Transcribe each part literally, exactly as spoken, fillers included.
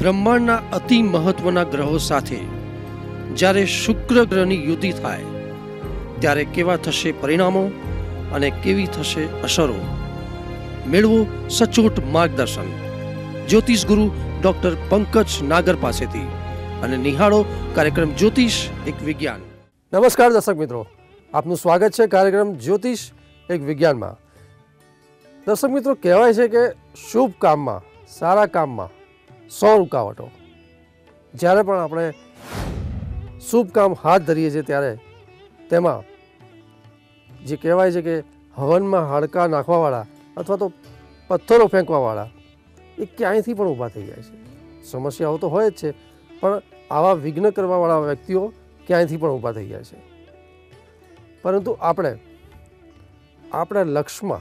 બ્રહ્માંડના અતિ મહત્વના ગ્રહો સાથે જ્યારે શુક્ર ગ્રહની યુતિ થાય ત્યારે કેવા થશે પરિણામો અને કેવી થશે અસરો, મેળવો સચોટ માર્ગદર્શન જ્યોતિષ ગુરુ ડોક્ટર પંકજ નાગર પાસેથી અને નિહાળો કાર્યક્રમ જ્યોતિષ એક વિજ્ઞાન. નમસ્કાર દર્શક મિત્રો, આપનું સ્વાગત છે કાર્યક્રમ જ્યોતિષ એક વિજ્ઞાનમાં. દર્શક મિત્રો, કહેવાય છે કે શુભ કામમાં, સારા કામમાં સો રૂકાવટો. જ્યારે પણ આપણે શુભ કામ હાથ ધરીએ છીએ ત્યારે તેમાં જે કહેવાય છે કે હવનમાં હાડકાં નાખવાવાળા અથવા તો પથ્થરો ફેંકવાવાળા એ ક્યાંયથી પણ ઊભા થઈ જાય છે. સમસ્યાઓ તો હોય જ છે, પણ આવા વિઘ્ન કરવાવાળા વ્યક્તિઓ ક્યાંયથી પણ ઊભા થઈ જાય છે. પરંતુ આપણે આપણા લક્ષ્યમાં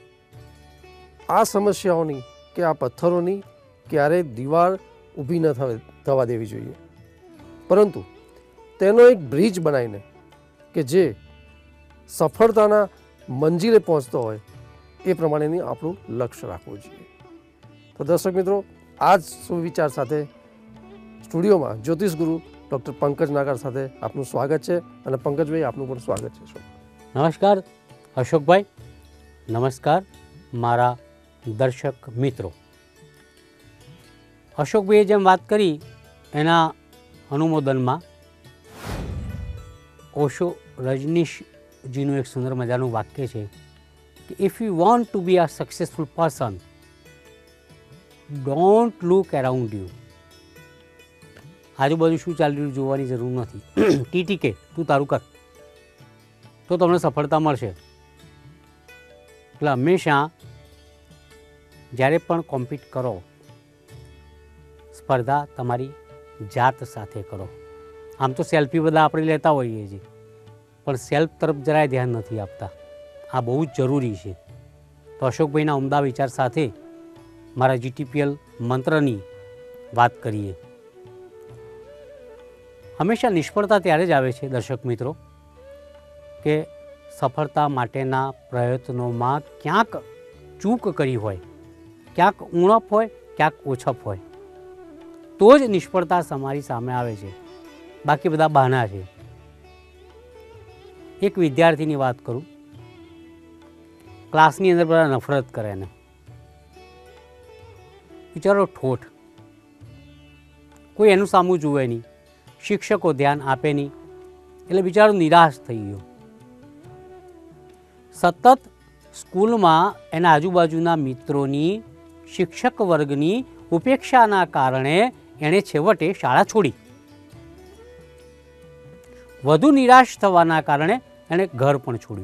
આ સમસ્યાઓની કે આ પથ્થરોની ક્યારેય દીવાલ ઊભી ન થવા દેવી જોઈએ, પરંતુ તેનો એક બ્રિજ બનાવીને કે જે સફળતાના મંજિલે પહોંચતો હોય એ પ્રમાણેની આપણું લક્ષ્ય રાખવું જોઈએ. તો દર્શક મિત્રો, આ જ સુવિચાર સાથે સ્ટુડિયોમાં જ્યોતિષ ગુરુ ડૉક્ટર પંકજ નાગર સાથે આપનું સ્વાગત છે. અને પંકજભાઈ, આપનું પણ સ્વાગત છે. નમસ્કાર અશોકભાઈ, નમસ્કાર મારા દર્શક મિત્રો. અશોકભાઈએ જેમ વાત કરી એના અનુમોદનમાં ઓશો રજનીશજીનું એક સુંદર મજાનું વાક્ય છે કે if you want to be a successful person, don't look around you. આજુબાજુ શું ચાલી રહ્યું જોવાની જરૂર નથી. ટીટી કે તું તારું કર તો તમને સફળતા મળશે. એટલે હંમેશા જ્યારે પણ કોમ્પિટ કરો, સ્પર્ધા તમારી જાત સાથે કરો. આમ તો સેલ્ફી બધા આપણે લેતા હોઈએ છીએ, પણ સેલ્ફ તરફ જરાય ધ્યાન નથી આપતા. આ બહુ જ જરૂરી છે. તો અશોકભાઈના ઉમદા વિચાર સાથે મારા જીટીપીએલ મંત્રની વાત કરીએ. હંમેશા નિષ્ફળતા ત્યારે જ આવે છે દર્શક મિત્રો કે સફળતા માટેના પ્રયત્નોમાં ક્યાંક ચૂક કરી હોય, ક્યાંક ઉણપ હોય, ક્યાંક ઓછપ હોય, તો જ નિષ્ફળતા તમારી સામે આવે છે. બાકી બધા બહાના છે. એક વિદ્યાર્થીની વાત કરું. ક્લાસની અંદર બધા નફરત કરે ને, વિચારો ઠોઠ, કોઈ એનું સામું જુએ નહીં, શિક્ષકો ધ્યાન આપે નહીં, એટલે બિચારો નિરાશ થઈ ગયો. સતત સ્કૂલમાં એના આજુબાજુના મિત્રોની, શિક્ષક વર્ગની ઉપેક્ષાના કારણે એણે છેવટે શાળા છોડી. વધુ નિરાશ થવાના કારણે એણે ઘર પણ છોડ્યું.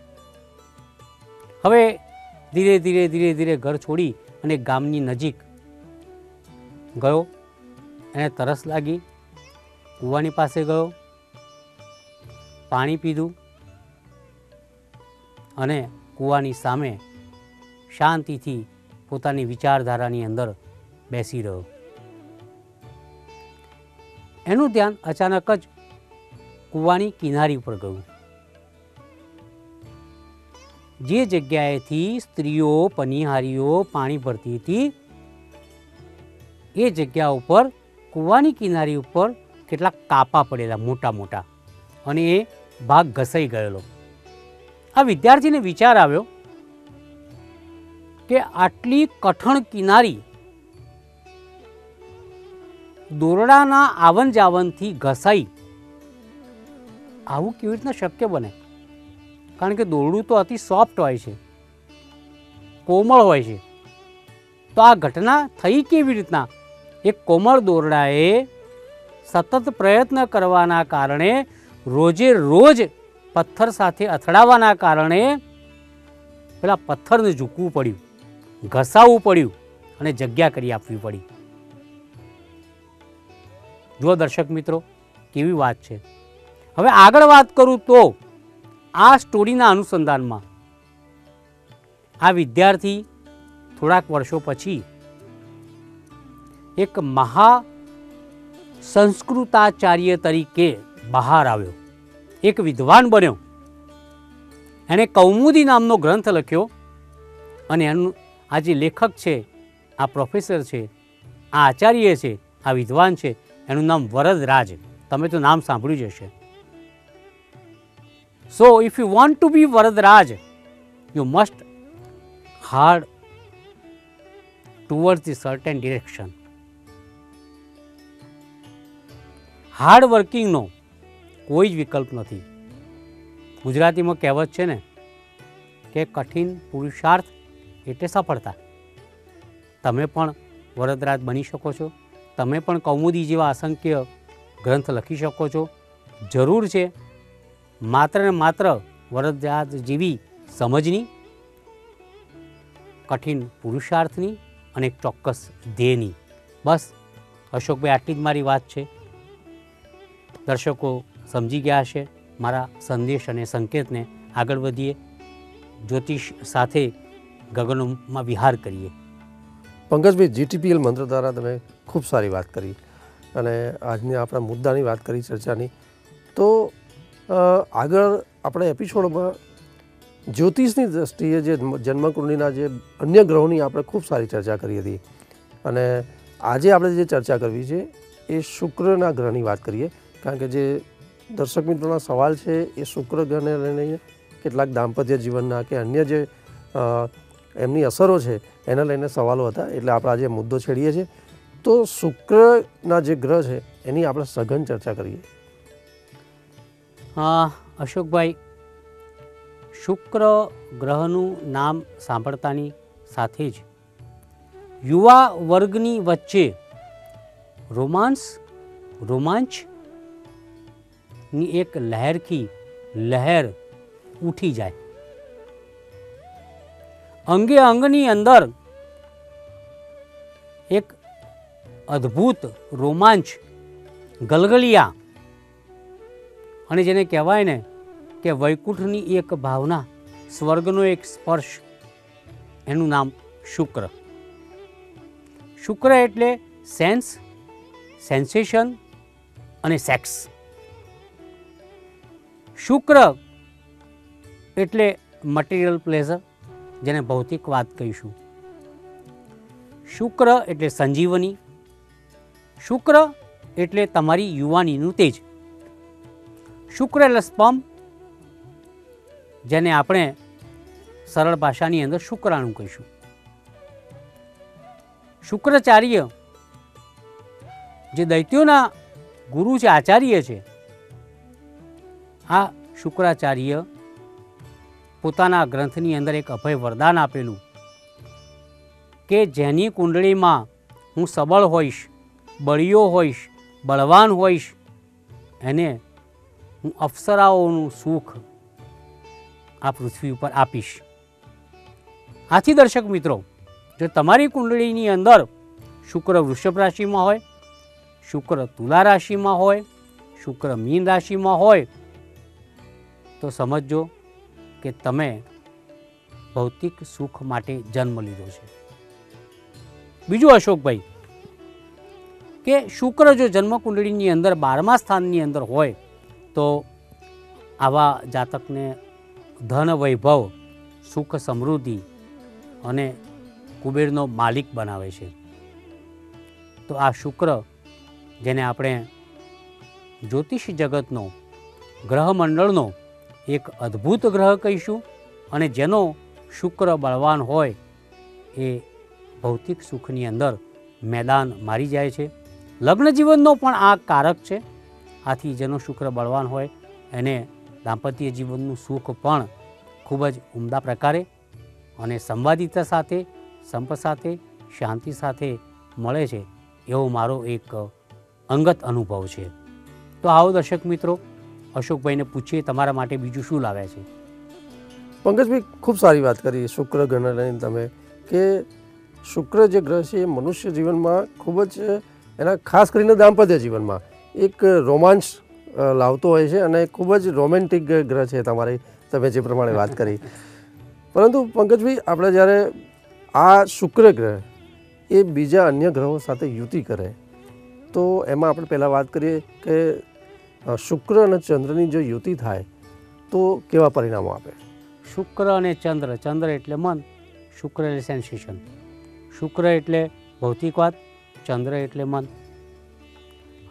હવે ધીરે ધીરે ધીરે ધીરે ઘર છોડી અને ગામની નજીક ગયો. એને તરસ લાગી, કૂવાની પાસે ગયો, પાણી પીધું અને કૂવાની સામે શાંતિથી પોતાની વિચારધારાની અંદર બેસી રહ્યો. એનું ધ્યાન અચાનક જ કૂવાની કિનારી ઉપર ગયું. જે જગ્યાએથી સ્ત્રીઓ, પનિહારીઓ પાણી ભરતી હતી એ જગ્યા ઉપર કૂવાની કિનારી ઉપર કેટલાક કાપા પડેલા મોટા મોટા, અને એ ભાગ ઘસાઈ ગયેલો. આ વિદ્યાર્થીને વિચાર આવ્યો કે આટલી કઠણ કિનારી દોરડાના આવન જાવનથી ઘસાઈ, આવું કેવી રીતના શક્ય બને? કારણ કે દોરડું તો અતિ સોફ્ટ હોય છે, કોમળ હોય છે. તો આ ઘટના થઈ કેવી રીતના? એક કોમળ દોરડાએ સતત પ્રયત્ન કરવાના કારણે, રોજે રોજ પથ્થર સાથે અથડાવાના કારણે પેલા પથ્થરને ઝૂકવું પડ્યું, ઘસાવવું પડ્યું અને જગ્યા કરી આપવી પડી. જુઓ દર્શક મિત્રો, કેવી વાત છે. હવે આગળ વાત કરું તો આ સ્ટોરીના અનુસંધાનમાં આ વિદ્યાર્થી થોડાક વર્ષો પછી એક મહા સંસ્કૃતાચાર્ય તરીકે બહાર આવ્યો, એક વિદ્વાન બન્યો. એણે કૌમુદી નામનો ગ્રંથ લખ્યો અને એનું આ જે લેખક છે, આ પ્રોફેસર છે, આ આચાર્ય છે, આ વિદ્વાન છે એનું નામ વરદરાજ. તમે તો નામ સાંભળ્યું જ હશે. So if you want to be Varadraj, you must hard towards the certain direction. Hard વર્કિંગનો કોઈ જ વિકલ્પ નથી. ગુજરાતીમાં કહેવત છે ને કે કઠિન પુરુષાર્થ એટલે સફળતા. તમે પણ વરદરાજ બની શકો છો. તમે પણ કૌમુદી જેવા અસંખ્ય ગ્રંથ લખી શકો છો. જરૂર છે માત્ર ને માત્ર વરદરાજ જેવી સમજની, કઠિન પુરુષાર્થની અને એક ચોક્કસ ધ્યેયની. બસ અશોકભાઈ, આટલી જ મારી વાત છે. દર્શકો સમજી ગયા હશે મારા સંદેશ અને સંકેતને. આગળ વધીએ, જ્યોતિષ સાથે ગગનોમાં વિહાર કરીએ. પંકજભાઈ, જીટીપીએલ મંત્ર દ્વારા તમે ખૂબ સારી વાત કરી અને આજની આપણા મુદ્દાની વાત કરી, ચર્ચાની. તો આગળ આપણે એપિસોડમાં જ્યોતિષની દ્રષ્ટિએ જે જન્મકુંડલીના જે અન્ય ગ્રહોની આપણે ખૂબ સારી ચર્ચા કરી હતી અને આજે આપણે જે ચર્ચા કરવી છે એ શુક્રના ગ્રહની વાત કરીએ. કારણ કે જે દર્શક મિત્રોના સવાલ છે એ શુક્ર ગ્રહને લઈને કેટલાક દાંપત્ય જીવનના કે અન્ય જે એમની અસરો છે એને લઈને સવાલો હતા. એટલે આપણે આજે મુદ્દો છેડીએ છીએ. તો શુક્રના જે ગ્રહ છે એની આપણે સઘન ચર્ચા કરીએ. હા અશોકભાઈ, શુક્ર ગ્રહનું નામ સાંભળતાની સાથે જ યુવા વર્ગની વચ્ચે રોમાંસ રોમાંચની એક લહેરથી લહેર ઉઠી જાય. અંગે અંગની અંદર એક અદ્ભુત રોમાંચ ગલગલિયા અને જેને કહેવાય ને કે વૈકુંઠની એક ભાવના, સ્વર્ગનો એક સ્પર્શ, એનું નામ શુક્ર. શુક્ર એટલે સેન્સ, સેન્સેશન અને સેક્સ. શુક્ર એટલે મટીરિયલ પ્લેઝર, જેને ભૌતિક વાત કહીશું. શુક્ર એટલે સંજીવની. શુક્ર એટલે તમારી યુવાનીનું તેજ. શુક્ર એટલે સ્પર્મ, જેને આપણે સરળ ભાષાની અંદર શુક્રાણુ કહીશું. શુક્રાચાર્ય જે દૈત્યોના ગુરુ છે, આચાર્ય છે, આ શુક્રાચાર્ય પોતાના ગ્રંથની અંદર એક અભય વરદાન આપેલું કે જેની કુંડળીમાં હું સબળ હોઈશ, બળિયો હોઈશ, બળવાન હોઈશ, એને હું અપ્સરાઓનું સુખ આ પૃથ્વી ઉપર આપીશ. આથી દર્શક મિત્રો, જો તમારી કુંડળીની અંદર શુક્ર વૃષભ રાશિમાં હોય, શુક્ર તુલા રાશિમાં હોય, શુક્ર મીન રાશિમાં હોય, તો સમજજો કે તમે ભૌતિક સુખ માટે જન્મ લીધો છે. બીજું અશોકભાઈ, કે શુક્ર જો જન્મકુંડળીની અંદર બારમા સ્થાનની અંદર હોય તો આવા જાતકને ધન વૈભવ, સુખ સમૃદ્ધિ અને કુબેરનો માલિક બનાવે છે. તો આ શુક્ર, જેને આપણે જ્યોતિષ જગતનો, ગ્રહમંડળનો એક અદ્ભુત ગ્રહ કહીશું અને જેનો શુક્ર બળવાન હોય એ ભૌતિક સુખની અંદર મેદાન મારી જાય છે. લગ્ન જીવનનો પણ આ કારક છે. આથી જેનો શુક્ર બળવાન હોય એને દાંપત્ય જીવનનું સુખ પણ ખૂબ જ ઉમદા પ્રકારે અને સંવાદિતા સાથે, સંપ સાથે, શાંતિ સાથે મળે છે, એવો મારો એક અંગત અનુભવ છે. તો આવો દર્શક મિત્રો, અશોકભાઈને પૂછીએ તમારા માટે બીજું શું લાવ્યા છે. પંકજભાઈ, ખૂબ સારી વાત કરી શુક્ર ગ્રહને લઈને તમે, કે શુક્ર જે ગ્રહ છે એ મનુષ્ય જીવનમાં ખૂબ જ, એના ખાસ કરીને દાંપત્ય જીવનમાં એક રોમાંચ લાવતો હોય છે અને ખૂબ જ રોમેન્ટિક ગ્રહ છે તમારી, તમે જે પ્રમાણે વાત કરી. પરંતુ પંકજભાઈ, આપણે જ્યારે આ શુક્ર ગ્રહ એ બીજા અન્ય ગ્રહો સાથે યુતિ કરે તો એમાં આપણે પહેલાં વાત કરીએ કે શુક્ર અને ચંદ્રની જો યુતિ થાય તો કેવા પરિણામો આપે. શુક્ર અને ચંદ્ર, ચંદ્ર એટલે મન, શુક્ર એટલે સેન્સેશન. શુક્ર એટલે ભૌતિક વાત, ચંદ્ર એટલે મન.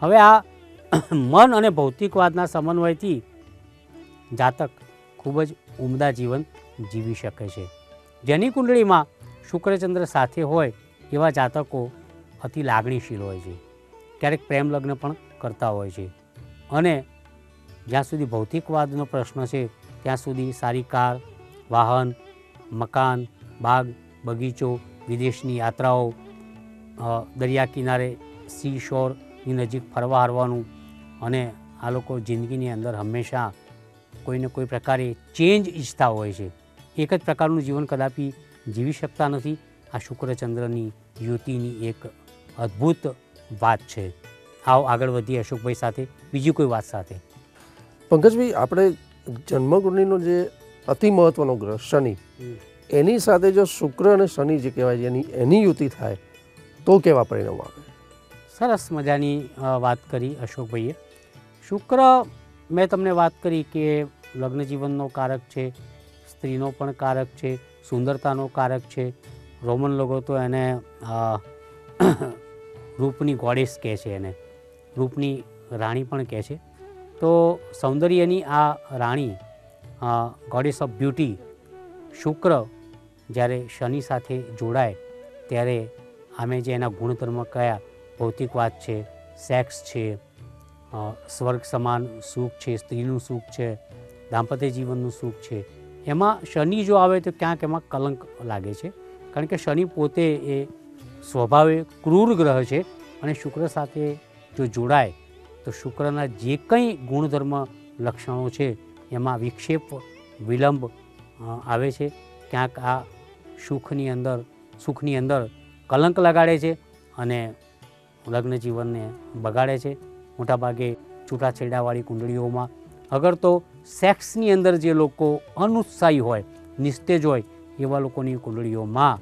હવે આ મન અને ભૌતિકવાદના સમન્વયથી જાતક ખૂબ જ ઉમદા જીવન જીવી શકે છે. જેની કુંડળીમાં શુક્રચંદ્ર સાથે હોય એવા જાતકો અતિ લાગણીશીલ હોય છે, ક્યારેક પ્રેમ લગ્ન પણ કરતા હોય છે, અને જ્યાં સુધી ભૌતિકવાદનો પ્રશ્ન છે ત્યાં સુધી સારી કાર, વાહન, મકાન, બાગ, બગીચો, વિદેશની યાત્રાઓ, દરિયા કિનારે સી શોરની નજીક ફરવા હરવાનું, અને આ લોકો જિંદગીની અંદર હંમેશા કોઈને કોઈ પ્રકારે ચેન્જ ઈચ્છતા હોય છે. એક જ પ્રકારનું જીવન કદાપી જીવી શકતા નથી. આ શુક્રચંદ્રની યુતિની એક અદ્ભુત વાત છે. આવો આગળ વધીએ અશોકભાઈ સાથે બીજી કોઈ વાત સાથે. પંકજભાઈ, આપણે જન્મકુંડળીનો જે અતિ મહત્વનો ગ્રહ શનિ, એની સાથે જો શુક્ર અને શનિ જે કહેવાય છે એની એની યુતિ થાય તો કેવા પરિણામ આવે? સરસ મજાની વાત કરી અશોકભાઈએ. શુક્ર, મેં તમને વાત કરી કે લગ્ન જીવનનો કારક છે, સ્ત્રીનો પણ કારક છે, સુંદરતાનો કારક છે. રોમન લોકો તો એને રૂપની ગોડેસ કહે છે, એને રૂપની રાણી પણ કહે છે. તો સૌંદર્યની આ રાણી, ગોડેસ ઓફ બ્યુટી શુક્ર જ્યારે શનિ સાથે જોડાય ત્યારે આમે જે એના ગુણધર્મ કયા, ભૌતિકવાદ છે, સેક્સ છે, સ્વર્ગ સમાન સુખ છે, સ્ત્રીનું સુખ છે, દાંપત્ય જીવનનું સુખ છે, એમાં શનિ જો આવે તો ક્યાંક એમાં કલંક લાગે છે. કારણ કે શનિ પોતે એ સ્વભાવે ક્રૂર ગ્રહ છે, અને શુક્ર સાથે જો જોડાય તો શુક્રના જે કંઈ ગુણધર્મ લક્ષણો છે એમાં વિક્ષેપ, વિલંબ આવે છે. ક્યાંક આ સુખની અંદર સુખની અંદર કલંક લગાડે છે અને લગ્ન જીવનને બગાડે છે. મોટાભાગે છૂટાછેડાવાળી કુંડળીઓમાં અગર તો સેક્સની અંદર જે લોકો અનુત્સાહી હોય, નિસ્તેજ હોય, એવા લોકોની કુંડળીઓમાં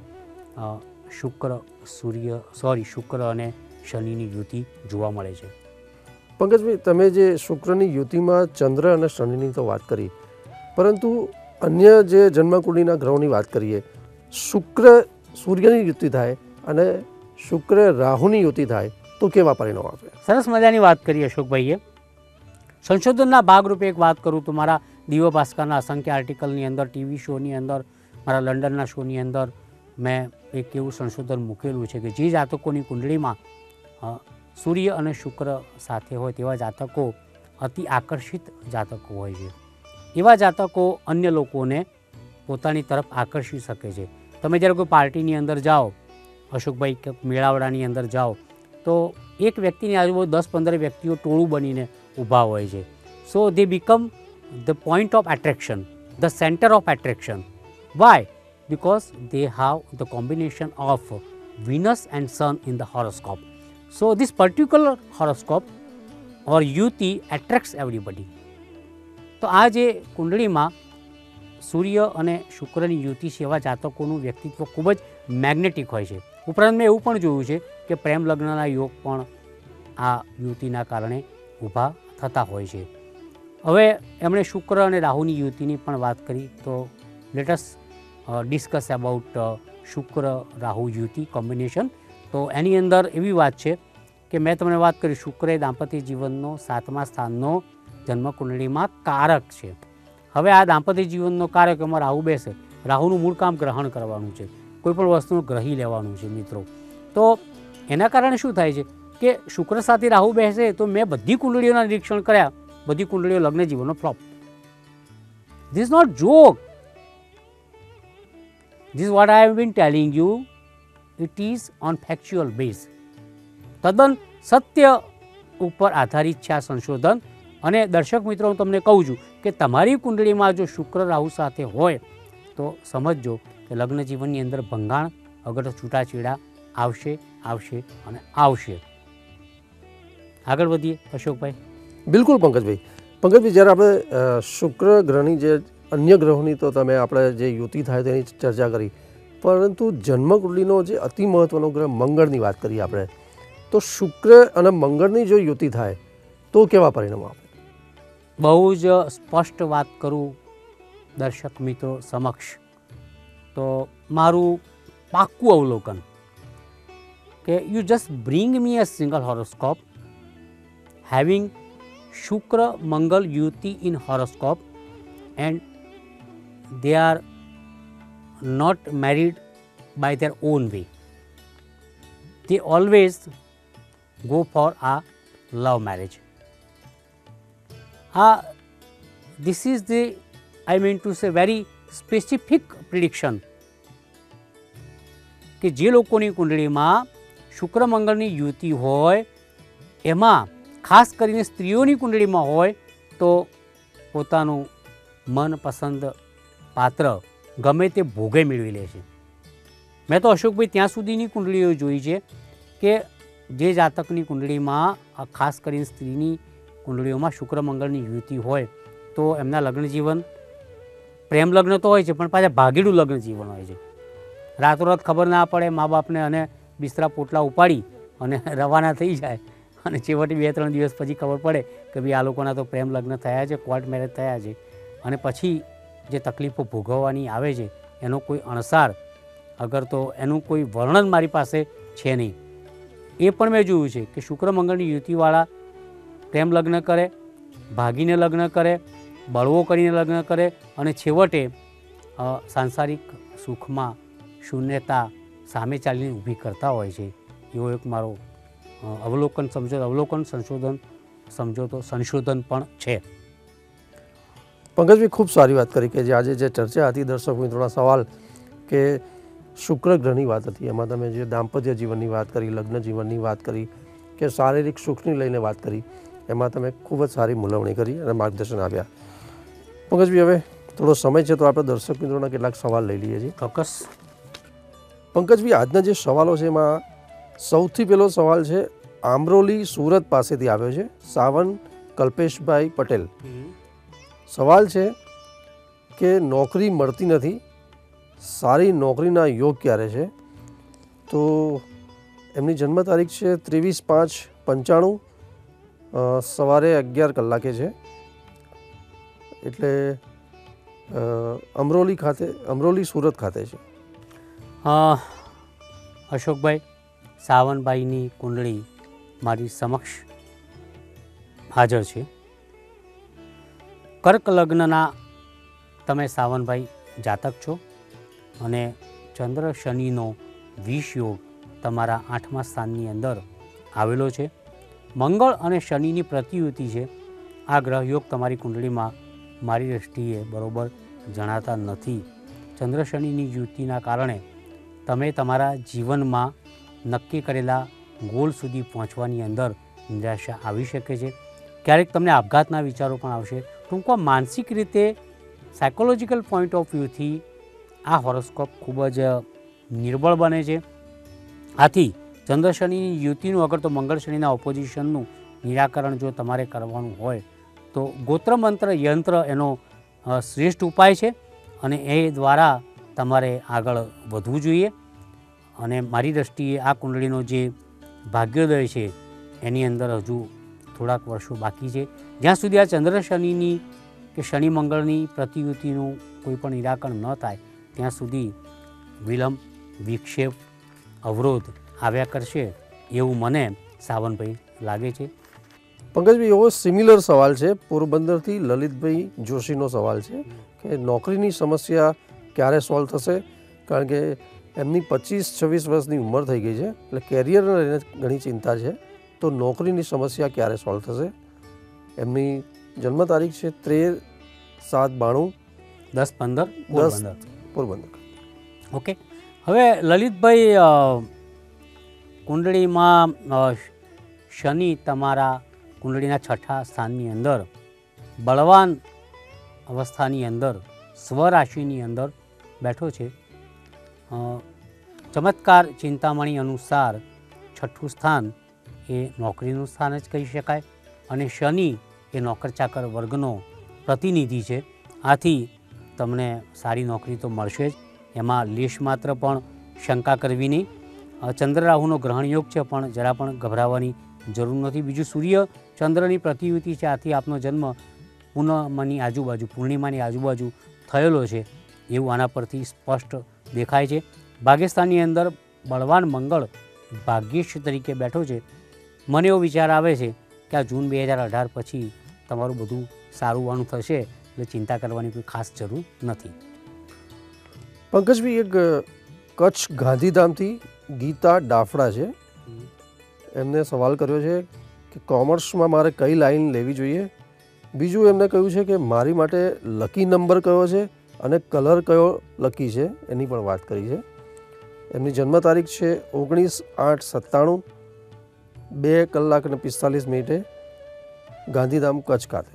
શુક્ર સૂર્ય સોરી શુક્ર અને શનિની યુતિ જોવા મળે છે. પંકજભાઈ, તમે જે શુક્રની યુતિમાં ચંદ્ર અને શનિની તો વાત કરી, પરંતુ અન્ય જે જન્મકુંડળીના ગ્રહોની વાત કરીએ, શુક્ર સૂર્યની યુતિ થાય અને શુક્ર રાહુની યુતિ થાય તો કેવા પરિણામ આપે? સરસ મજાની વાત કરી અશોકભાઈએ. સંશોધનના ભાગરૂપે એક વાત કરું તો મારા દિવ્ય ભાસ્કરના અસંખ્ય આર્ટિકલની અંદર, ટીવી શોની અંદર, મારા લંડનના શોની અંદર મેં એક એવું સંશોધન મૂકેલું છે કે જે જાતકોની કુંડળીમાં સૂર્ય અને શુક્ર સાથે હોય તેવા જાતકો અતિ આકર્ષિત જાતકો હોય છે. એવા જાતકો અન્ય લોકોને પોતાની તરફ આકર્ષી શકે છે. તમે જ્યારે કોઈ પાર્ટીની અંદર જાઓ અશોકભાઈ, કે મેળાવડાની અંદર જાઓ તો એક વ્યક્તિની આજુબાજુ દસ પંદર વ્યક્તિઓ ટોળું બનીને ઊભા હોય છે. So they become the point of attraction, the centre of attraction. Why? Because they have the combination of Venus and Sun in the horoscope. So this particular horoscope or યુતિ attracts everybody. તો આ જે કુંડળીમાં સૂર્ય અને શુક્રની યુતિ છે એવા જાતકોનું વ્યક્તિત્વ ખૂબ જ મેગ્નેટિક હોય છે. ઉપરાંત મેં એવું પણ જોયું છે કે પ્રેમ લગ્નના યોગ પણ આ યુતિના કારણે ઊભા થતા હોય છે. હવે એમણે શુક્ર અને રાહુની યુતિની પણ વાત કરી, તો લેટસ ડિસ્કસ અબાઉટ શુક્ર રાહુ યુતિ કોમ્બિનેશન. તો એની અંદર એવી વાત છે કે મેં તમને વાત કરી, શુક્ર એ દાંપત્ય જીવનનો સાતમા સ્થાનનો જન્મકુંડળીમાં કારક છે. હવે આ દાંપત્ય જીવનનો કારક એમાં રાહુ બેસે. રાહુનું મૂળ કામ ગ્રહણ કરવાનું છે, કોઈ પણ વસ્તુનું ગ્રહી લેવાનું છે મિત્રો. તો એના કારણે શું થાય છે કે શુક્ર સાથે રાહુ બેસે તો મેં બધી કુંડળીઓના નિરીક્ષણ કર્યા, બધી કુંડળીઓ લગ્ન જીવનનો flop. This is not joke. This is what I have been telling you. It is on factual base. તદ્દન સત્ય ઉપર આધારિત છે આ સંશોધન. અને દર્શક મિત્રો, હું તમને કહું છું કે તમારી કુંડળીમાં જો શુક્ર રાહુ સાથે હોય તો સમજજો કે લગ્ન જીવનની અંદર ભંગાણ, અગર છૂટાછેડા આવશે આવશે અને આવશે. આગળ વધીએ અશોકભાઈ. બિલકુલ પંકજભાઈ. પંકજભાઈ, જ્યારે આપણે શુક્ર ગ્રહની જે અન્ય ગ્રહોની તો તમે આપણે જે યુતિ થાય તેની ચર્ચા કરી, પરંતુ જન્મકુંડળીનો જે અતિ મહત્વનો ગ્રહ મંગળની વાત કરીએ આપણે, તો શુક્ર અને મંગળની જો યુતિ થાય તો કેવા પરિણામ આપે? બહુ જ સ્પષ્ટ વાત કરું દર્શક મિત્રો સમક્ષ, તો મારું પાક્કું અવલોકન કે you just bring me a single horoscope having Shukra Mangal Yuti in horoscope and they are not married by their own way. They always go for a love marriage. Uh, this is the, I mean to say, very specific prediction કે જે લોકોની કુંડળીમાં શુક્ર મંગળની યુતિ હોય એમાં ખાસ કરીને સ્ત્રીઓની કુંડળીમાં હોય તો પોતાનું મનપસંદ પાત્ર ગમે તે ભોગે મેળવી લે છે. મેં તો અશોકભાઈ ત્યાં સુધીની કુંડળીઓ જોઈ છે કે જે જાતકની કુંડળીમાં ખાસ કરીને સ્ત્રીની કુંડળીઓમાં શુક્ર મંગળની યુતિ હોય તો એમના લગ્ન જીવન પ્રેમ લગ્ન તો હોય છે પણ પાછા ભાગેડું લગ્ન જીવન હોય છે. રાતોરાત ખબર ના પડે મા બાપને અને બિસ્તરા પોટલા ઉપાડી અને રવાના થઈ જાય અને છેવટે બે ત્રણ દિવસ પછી ખબર પડે કે ભાઈ આ લોકોના તો પ્રેમ લગ્ન થયા છે, કોર્ટ મેરેજ થયા છે અને પછી જે તકલીફો ભોગવવાની આવે છે એનો કોઈ અણસાર અગર તો એનું કોઈ વર્ણન મારી પાસે છે નહીં. એ પણ મેં જોયું છે કે શુક્ર મંગળની યુતિવાળા પ્રેમ લગ્ન કરે, ભાગીને લગ્ન કરે, બળવો કરીને લગ્ન કરે અને છેવટે સાંસારિક સુખમાં શૂન્યતા સામે ચાલીને ઊભી કરતા હોય છે. એવો એક મારો અવલોકન સમજો અવલોકન સંશોધન સમજો તો સંશોધન પણ છે. પંકજભાઈ ખૂબ સારી વાત કરી કે જે આજે જે ચર્ચા હતી દર્શક મિત્રોના સવાલ કે શુક્ર ગ્રહની વાત હતી એમાં તમે જે દાંપત્ય જીવનની વાત કરી, લગ્ન જીવનની વાત કરી કે શારીરિક સુખની લઈને વાત કરી એમાં તમે ખૂબ જ સારી મૂલવણી કરી અને માર્ગદર્શન આપ્યા. પંકજભાઈ હવે થોડો સમય છે તો આપણે દર્શક મિત્રોના કેટલાક સવાલ લઈ લઈએ છીએ. ચોક્કસ. પંકજભાઈ આજના જે સવાલો છે એમાં સૌથી પહેલો સવાલ છે આમરોલી સુરત પાસેથી આવ્યો છે સાવન કલ્પેશભાઈ પટેલ. સવાલ છે કે નોકરી મળતી નથી, સારી નોકરીના યોગ ક્યારે છે? તો એમની જન્મ તારીખ છે ત્રેવીસ પાંચ પંચાણું સવારે અગિયાર કલાકે છે એટલે અમરોલી ખાતે અમરોલી સુરત ખાતે છે. અશોકભાઈ સાવનભાઈની કુંડળી મારી સમક્ષ હાજર છે. કર્ક લગ્નના તમે સાવનભાઈ જાતક છો અને ચંદ્ર શનિનો વિષ યોગ તમારા આઠમા સ્થાનની અંદર આવેલો છે. મંગળ અને શનિની પ્રતિયુતિ છે. આ ગ્રહ યોગ તમારી કુંડળીમાં મારી દૃષ્ટિએ બરોબર જણાતા નથી. ચંદ્ર શનિની યુતિના કારણે તમે તમારા જીવનમાં નક્કી કરેલા ગોલ સુધી પહોંચવાની અંદર નિરાશા આવી શકે છે. ક્યારેક તમને આપઘાતના વિચારો પણ આવશે. ટૂંકમાં માનસિક રીતે સાયકોલોજીકલ પોઈન્ટ ઓફ વ્યૂથી આ હોરોસ્કોપ ખૂબ જ નિર્બળ બને છે. આથી ચંદ્ર શનિની યુતિનું અગર તો મંગળ શનિના ઓપોઝિશનનું નિરાકરણ જો તમારે કરવાનું હોય તો ગોત્ર મંત્ર યંત્ર એનો શ્રેષ્ઠ ઉપાય છે અને એ દ્વારા તમારે આગળ વધવું જોઈએ. અને મારી દૃષ્ટિએ આ કુંડળીનો જે ભાગ્યોદય છે એની અંદર હજુ થોડાક વર્ષો બાકી છે. જ્યાં સુધી આ ચંદ્ર શનિની કે શનિ મંગળની પ્રતિયુતિનું કોઈ પણ નિરાકરણ ન થાય ત્યાં સુધી વિલંબ, વિક્ષેપ, અવરોધ આવ્યા કરશે એવું મને સાવનભાઈ લાગે છે. પંકજભાઈ એવો સિમિલર સવાલ છે પોરબંદરથી લલિતભાઈ જોશીનો સવાલ છે કે નોકરીની સમસ્યા ક્યારે સોલ્વ થશે? કારણ કે એમની પચીસ છવ્વીસ વર્ષની ઉંમર થઈ ગઈ છે એટલે કેરિયરને લઈને ઘણી ચિંતા છે. તો નોકરીની સમસ્યા ક્યારે સોલ્વ થશે? એમની જન્મ તારીખ છે તેર સાત બાણું દસ પંદર દસ પોરબંદર. ઓકે. હવે લલિતભાઈ કુંડળીમાં શનિ તમારા કુંડળીના છઠ્ઠા સ્થાનની અંદર બળવાન અવસ્થાની અંદર સ્વરાશિની અંદર બેઠો છે. ચમત્કાર ચિંતામણી અનુસાર છઠ્ઠું સ્થાન એ નોકરીનું સ્થાન જ કહી શકાય અને શનિ એ નોકર ચાકર વર્ગનો પ્રતિનિધિ છે. આથી તમને સારી નોકરી તો મળશે જ, એમાં લેશ માત્ર પણ શંકા કરવી નહીં. ચંદ્ર રાહુનો ગ્રહણ યોગ છે પણ જરા પણ ગભરાવાની જરૂર નથી. બીજું સૂર્ય ચંદ્રની પ્રતિયુતિ છે, આથી આપનો જન્મ પૂનમની આજુબાજુ પૂર્ણિમાની આજુબાજુ થયેલો છે એવું આના પરથી સ્પષ્ટ દેખાય છે. ભાગ્યસ્થાનની અંદર બળવાન મંગળ ભાગ્યેશ તરીકે બેઠો છે. મને એવો વિચાર આવે છે કે આ જૂન બે હજાર અઢાર પછી તમારું બધું સારું વાનું થશે, એટલે ચિંતા કરવાની કોઈ ખાસ જરૂર નથી. પંકજભાઈ, એક કચ્છ ગાંધીધામથી ગીતા ડાફડા છે, એમને સવાલ કર્યો છે કે કોમર્સમાં મારે કઈ લાઈન લેવી જોઈએ. બીજું એમને કહ્યું છે કે મારી માટે લકી નંબર કયો છે અને કલર કયો લકી છે એની પણ વાત કરી છે. એમની જન્મ તારીખ છે ઓગણીસ આઠ સત્તાણું બે કલાક અને પિસ્તાલીસ મિનિટે ગાંધીધામ કચ્છ ખાતે.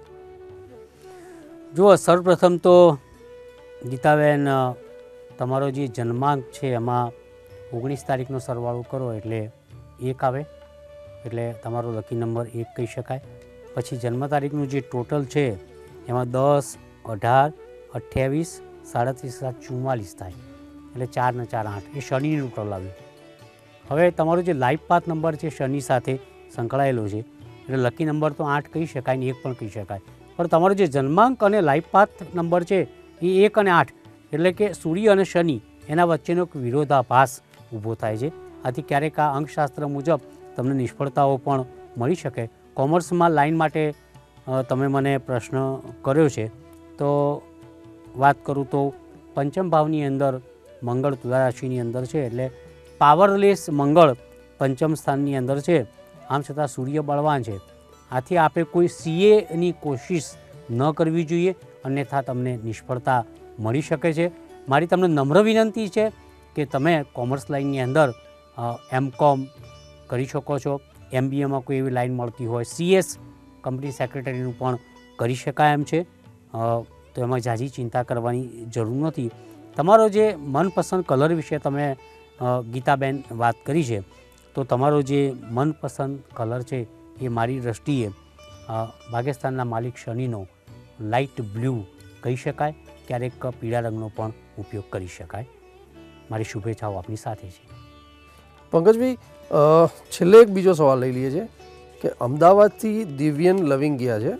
જુઓ, સર્વપ્રથમ તો ગીતાબેન, તમારો જે જન્માંક છે એમાં ઓગણીસ તારીખનો સરવાળો કરો એટલે એક આવે, એટલે તમારો લકી નંબર એક કહી શકાય. પછી જન્મ તારીખનું જે ટોટલ છે એમાં દસ, અઢાર, અઠ્યાવીસ, સાડત્રીસ, સાત, ચુમ્માલીસ થાય, એટલે ચાર ને ચાર આઠ, એ શનિનું ટોટલ આવ્યું. હવે તમારો જે લાઈફ પાથ નંબર છે શનિ સાથે સંકળાયેલો છે, એટલે લકી નંબર તો આઠ કહી શકાય ને એક પણ કહી શકાય. પણ તમારો જે જન્માંક અને લાઈફ પાથ નંબર છે એ એક અને આઠ, એટલે કે સૂર્ય અને શનિ એના વચ્ચેનો એક વિરોધાભાસ ઊભો થાય છે. આથી ક્યારેક આ અંકશાસ્ત્ર મુજબ તમને નિષ્ફળતાઓ પણ મળી શકે. કોમર્સમાં લાઈન માટે તમે મને પ્રશ્ન કર્યો છે, તો વાત કરું તો પંચમ ભાવની અંદર મંગળ તુલા રાશિની અંદર છે, એટલે પાવરલેસ મંગળ પંચમ સ્થાનની અંદર છે. આમ છતાં સૂર્ય બળવાન છે. આથી આપણે કોઈ સીએની કોશિશ ન કરવી જોઈએ, અન્યથા તમને નિષ્ફળતા મળી શકે છે. મારી તમને નમ્ર વિનંતી છે કે તમે કોમર્સ લાઇનની અંદર એમ કોમ કરી શકો છો. એમબીએમાં કોઈ એવી લાઈન મળતી હોય, સીએસ કંપની સેક્રેટરીનું પણ કરી શકાય એમ છે, તો એમાં ઝાઝી ચિંતા કરવાની જરૂર નથી. તમારો જે મનપસંદ કલર વિશે તમે ગીતાબેન વાત કરી છે, તો તમારો જે મનપસંદ કલર છે એ મારી દૃષ્ટિએ ભાગ્યસ્થાનના માલિક શનિનો લાઇટ બ્લુ કહી શકાય, ક્યારેક પીળા રંગનો પણ ઉપયોગ કરી શકાય. મારી શુભેચ્છાઓ આપની સાથે છે. પંકજભાઈ, છેલ્લે એક બીજો સવાલ લઈ લઈએ છે કે અમદાવાદથી દિવ્યન લવિંગ ગયા છે.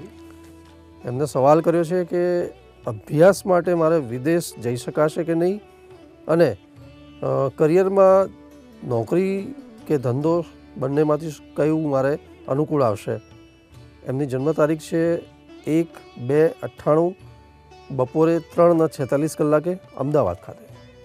એમને સવાલ કર્યો છે કે અભ્યાસ માટે મારે વિદેશ જઈ શકાશે કે નહીં, અને કરિયરમાં નોકરી કે ધંધો બંનેમાંથી કયું મારે અનુકૂળ આવશે. એમની જન્મ તારીખ છે એક બે અઠ્ઠાણું બપોરે ત્રણ ને છેતાલીસ કલાકે અમદાવાદ ખાતે.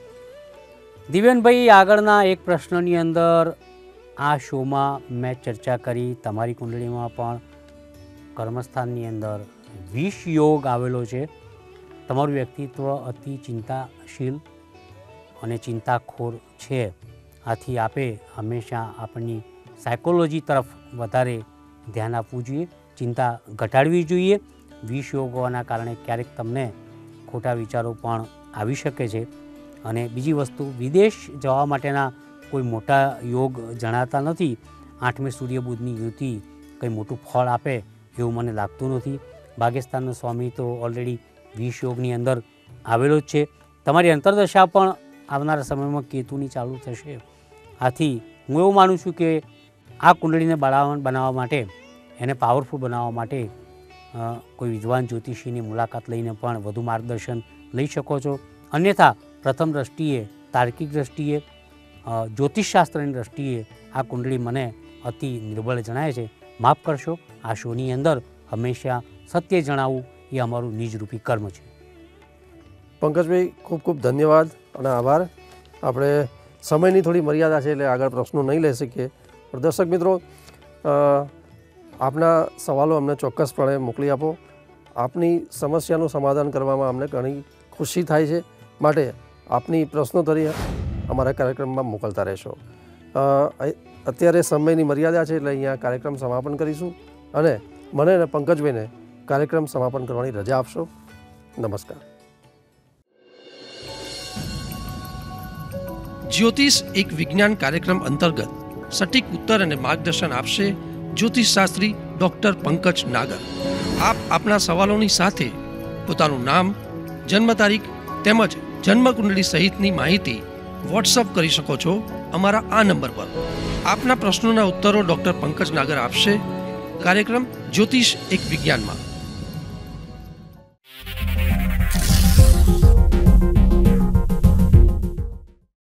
દિવ્યનભાઈ, આગળના એક પ્રશ્નની અંદર આ શોમાં મેં ચર્ચા કરી, તમારી કુંડળીમાં પણ કર્મસ્થાનની અંદર વિષ યોગ આવેલો છે. તમારું વ્યક્તિત્વ અતિ ચિંતાશીલ અને ચિંતાખોર છે. આથી આપે હંમેશા આપણી સાયકોલોજી તરફ વધારે ધ્યાન આપવું જોઈએ, ચિંતા ઘટાડવી જોઈએ. વિષ યોગ હોવાના કારણે ક્યારેક તમને ખોટા વિચારો પણ આવી શકે છે. અને બીજી વસ્તુ, વિદેશ જવા માટેના કોઈ મોટા યોગ જણાતા નથી. આઠમે સૂર્ય બુધની યુતિ કંઈ મોટું ફળ આપે એવું મને લાગતું નથી. ભાગ્યસ્થાનનો સ્વામી તો ઓલરેડી વિષ યોગની અંદર આવેલો જ છે. તમારી અંતરદશા પણ આવનારા સમયમાં કેતુની ચાલુ થશે. આથી હું એવું માનું છું કે આ કુંડળીને બળાવન બનાવવા માટે, એને પાવરફુલ બનાવવા માટે કોઈ વિદ્વાન જ્યોતિષીની મુલાકાત લઈને પણ વધુ માર્ગદર્શન લઈ શકો છો. અન્યથા પ્રથમ દ્રષ્ટિએ, તાર્કિક દ્રષ્ટિએ, જ્યોતિષશાસ્ત્રની દ્રષ્ટિએ આ કુંડળી મને અતિ નિર્બળ જણાય છે. માફ કરશો, આ શોની અંદર હંમેશા સત્ય જણાવવું એ અમારું નિજરૂપી કર્મ છે. પંકજભાઈ, ખૂબ ખૂબ ધન્યવાદ અને આભાર. આપણે સમયની થોડી મર્યાદા છે એટલે આગળ પ્રશ્નો નહીં લઈ શકીએ, પણ દર્શક મિત્રો, આપના સવાલો અમને ચોક્કસપણે મોકલી આપો. આપની સમસ્યાનું સમાધાન કરવામાં અમને ઘણી ખુશી થાય છે, માટે આપની પ્રશ્નોત્તરી અમારા કાર્યક્રમમાં મોકલતા રહેશો. અત્યારે સમયની મર્યાદા છે એટલે અહીંયા કાર્યક્રમ સમાપન કરીશું, અને મને અને પંકજભાઈને કાર્યક્રમ સમાપન કરવાની રજા આપશો. નમસ્કાર. જ્યોતિષ એક વિજ્ઞાન કાર્યક્રમ અંતર્ગત સટીક ઉત્તર અને માર્ગદર્શન આપશે જ્યોતિષશાસ્ત્રી ડોક્ટર પંકજ નાગર. આપ આપના સવાલોની સાથે પોતાનું નામ, જન્મ તારીખ તેમજ જન્મકુંડળી સહિતની માહિતી વોટ્સઅપ કરી શકો છો અમારા આ નંબર પર. આપના પ્રશ્નોના ઉત્તરો ડોક્ટર પંકજ નાગર આપશે કાર્યક્રમ જ્યોતિષ એક વિજ્ઞાનમાં.